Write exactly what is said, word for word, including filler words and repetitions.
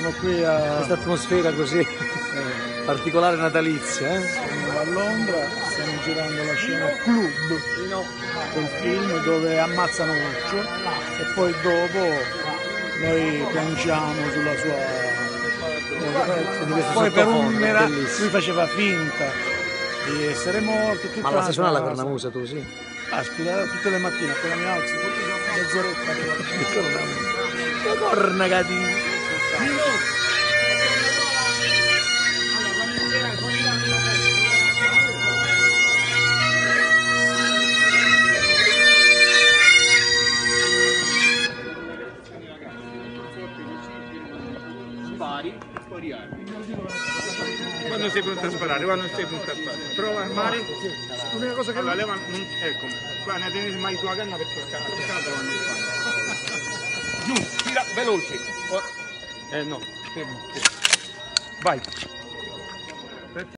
siamo qui a... questa atmosfera così eh. particolare natalizia. Eh? Siamo a Londra, stiamo girando la scena Club del film dove ammazzano Uccio e poi dopo noi piangiamo sulla sua... Poi per un mera... lui faceva finta di essere morto. Ma la sai suonare la cornamusa tu, sì? Aspetta, tutte le mattine appena mi alzo, mezz'oretta. La corna cattiva. Spari, poi riarmi. Quando sei pronto a sparare, quando sei pronto a sparare. Prova a armare. L'unica cosa che... Allora, leva, non, ecco, qua ne tenete mai sulla canna per toccare, toccare quando spara. Giù, tira, veloce. Oh. Eh no, fermo. Vai.